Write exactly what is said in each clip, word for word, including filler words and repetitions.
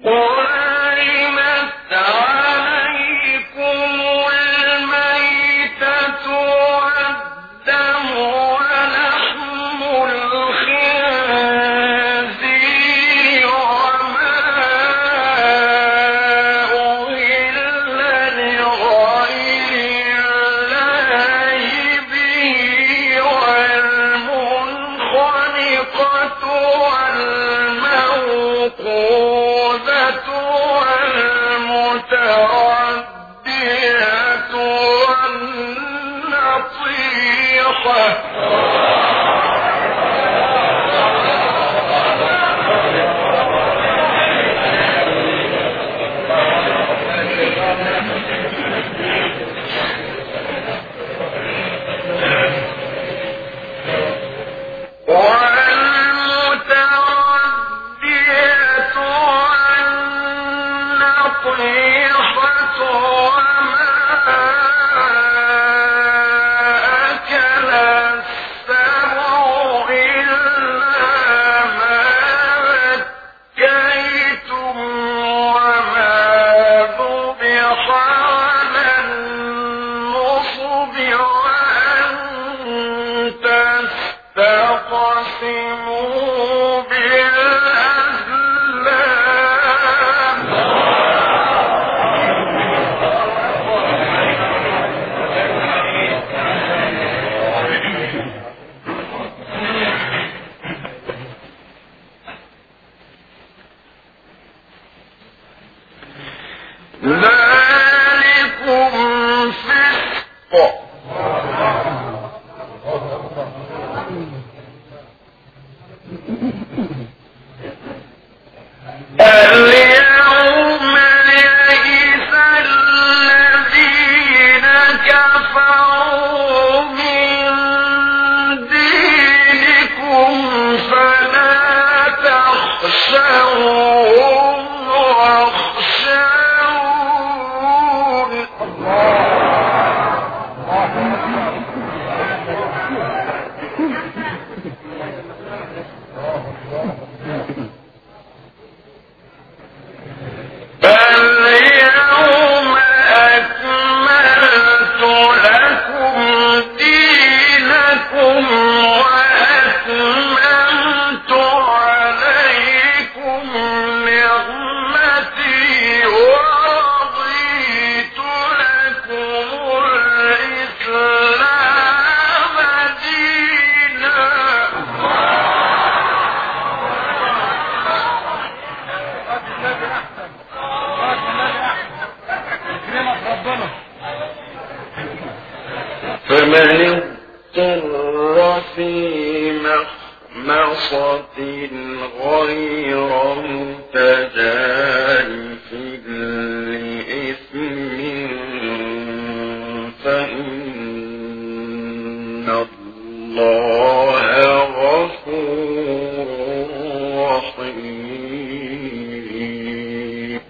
فمن اضطر في مخمصة غير متجانف لإثم فإن الله غفور رحيم.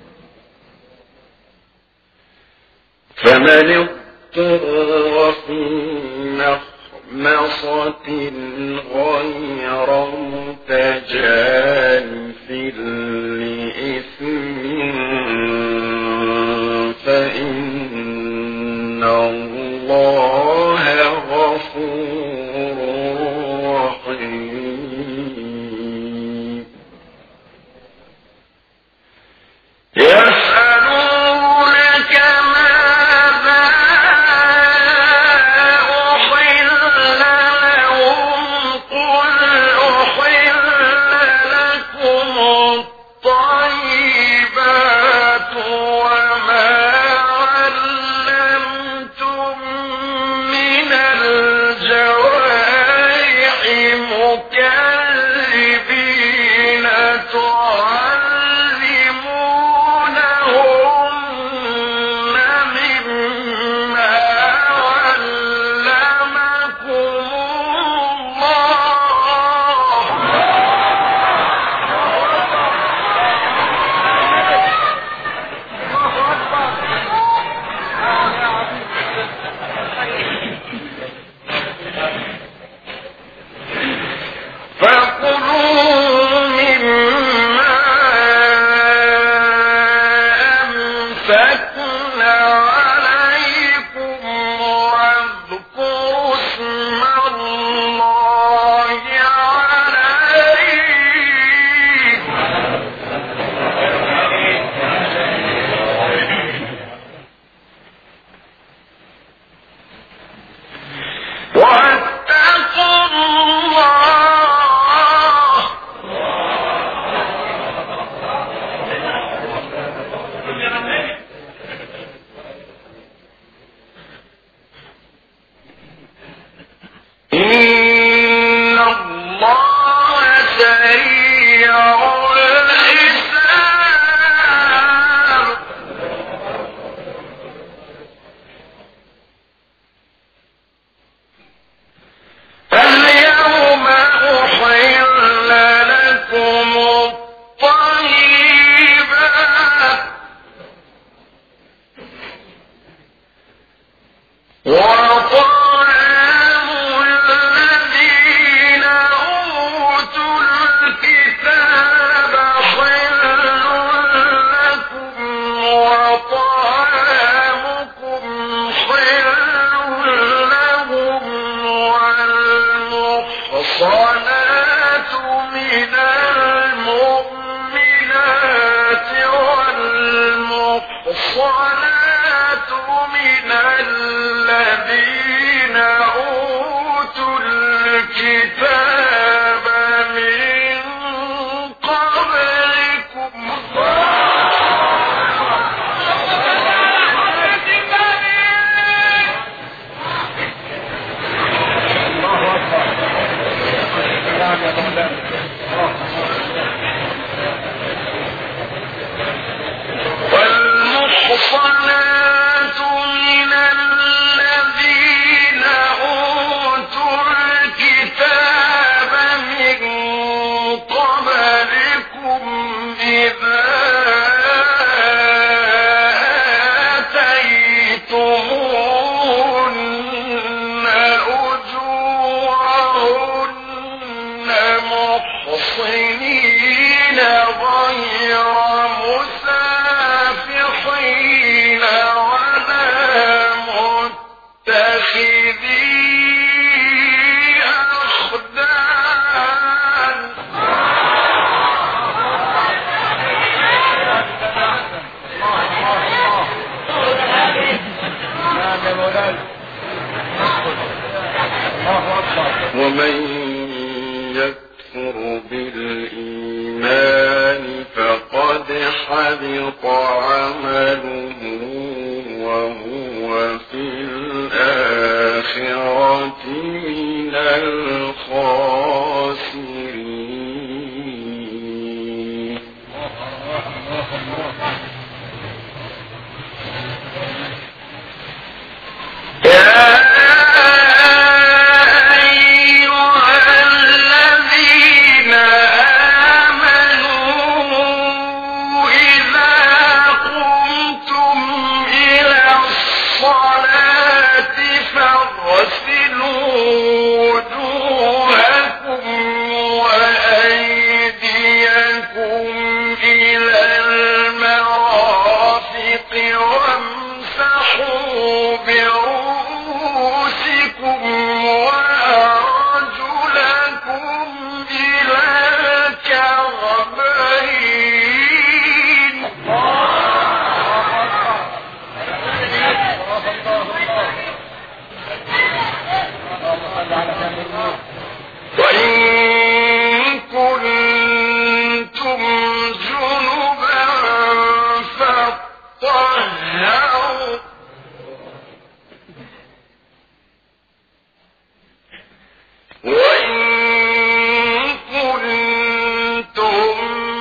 فمن اضطر في مخمصة غير متجانف لإثم فإن الله غفور رحيم. يسألونك ماذا أحل لهم قل أحل لكم الطيبات أمسكنا عليكم واذكروا اسم الله عليه واتقوا الله إن الله سريع الحساب اليوم أحل لكم الطيبات وطعام الذين أوتوا الكتاب حل لكم وطعامكم حل لهم والمحصنات من المؤمنات والمحصنات من الذين أوتوا الكتاب من قبلكم والمحصنات من الذين أوتوا الكتاب من قبلكم إذا آتيتموهن أجورهن محصنين غير مسافحين ولا متخذي أخدان ومن يكفر بالإيمان فقد حبط عمله وهو في الآخرة من الخاسرين يا أيها الذين آمنوا إذا قمتم إلى الصلاة فاغسلوا وجوهكم وأيديكم إلى المرافق وامسحوا برؤوسكم وأرجلكم إلى الكعبين وإن كنتم جنبا فاطهروا وإن كنتم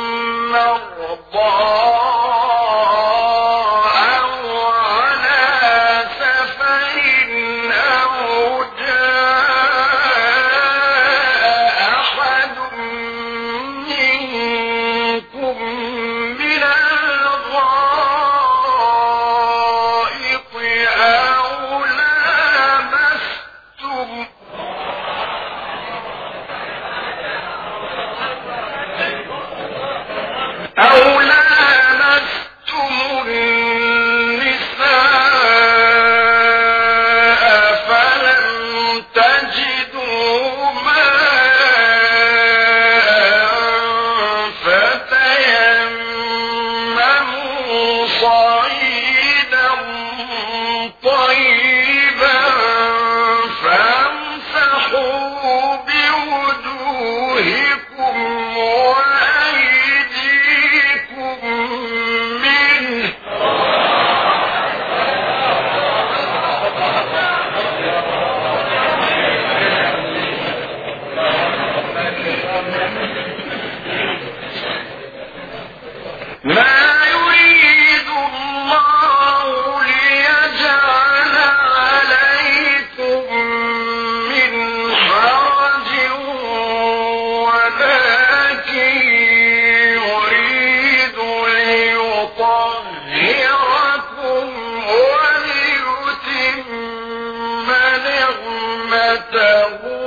مرضى أو على سفر أو جاء أحد منكم من الغائط أو لامستم أو لامستم ما يريد الله ليجعل عليكم من حرج ولكن يريد ليطهركم وليتم نعمته